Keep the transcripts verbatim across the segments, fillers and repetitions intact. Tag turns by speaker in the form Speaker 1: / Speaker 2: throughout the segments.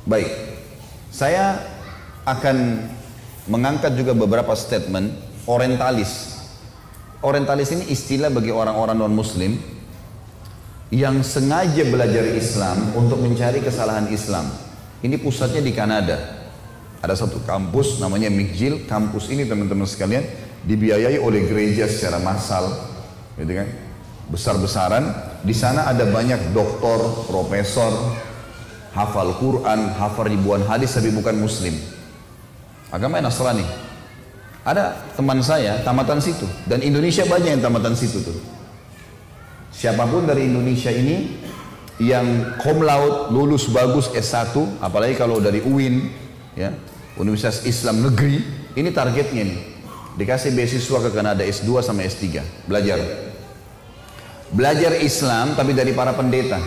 Speaker 1: Baik, saya akan mengangkat juga beberapa statement orientalis. Orientalis ini istilah bagi orang-orang non-muslim yang sengaja belajar Islam untuk mencari kesalahan Islam. Ini pusatnya di Kanada. Ada satu kampus namanya McGill. Kampus ini teman-teman sekalian dibiayai oleh gereja secara massal, gitu kan? Besar-besaran. Di sana ada banyak doktor, profesor, hafal Quran, hafal ribuan hadis tapi bukan muslim. Agama Nasrani. Ada teman saya tamatan situ, dan Indonesia banyak yang tamatan situ tuh. Siapapun dari Indonesia ini yang cum laude, lulus bagus S satu, apalagi kalau dari U I N, ya, Universitas Islam Negeri, ini targetnya nih. Dikasih beasiswa ke Kanada S dua sama S tiga, belajar. Belajar Islam tapi dari para pendeta.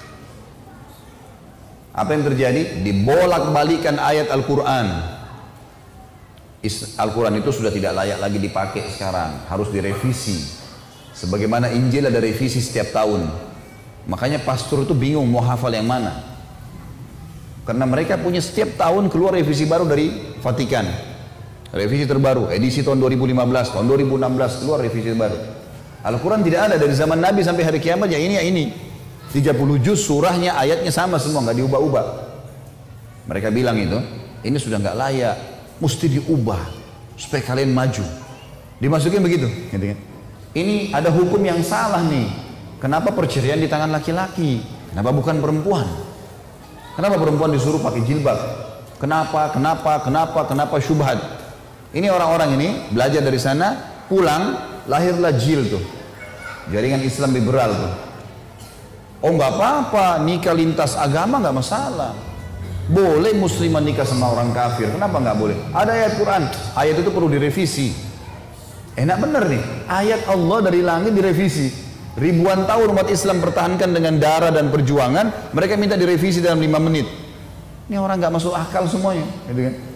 Speaker 1: Apa yang terjadi? Dibolak-balikan ayat Al-Quran. Al-Quran itu sudah tidak layak lagi dipakai sekarang, harus direvisi. Sebagaimana Injil ada revisi setiap tahun. Makanya pastor itu bingung mau hafal yang mana. Karena mereka punya setiap tahun keluar revisi baru dari Vatikan. Revisi terbaru, edisi tahun dua ribu lima belas, tahun dua ribu enam belas keluar revisi baru. Al-Quran tidak ada dari zaman Nabi sampai hari kiamat, ya ini ya ini. tiga puluh juz surahnya, ayatnya sama semua, nggak diubah-ubah. Mereka bilang itu, ini sudah nggak layak, mesti diubah supaya kalian maju. Dimasukin begitu, gitu kan? Ini ada hukum yang salah nih. Kenapa perceraian di tangan laki-laki? Kenapa bukan perempuan? Kenapa perempuan disuruh pakai jilbab? Kenapa? Kenapa? Kenapa? Kenapa syubhat? Ini orang-orang ini belajar dari sana, pulang, lahirlah jil tuh, jaringan Islam liberal tuh. Oh nggak apa-apa, nikah lintas agama nggak masalah. Boleh muslimah nikah sama orang kafir, kenapa nggak boleh? Ada ayat Quran, ayat itu perlu direvisi. Enak bener nih, ayat Allah dari langit direvisi. Ribuan tahun umat Islam pertahankan dengan darah dan perjuangan, mereka minta direvisi dalam lima menit. Ini orang nggak masuk akal semuanya, gitu kan?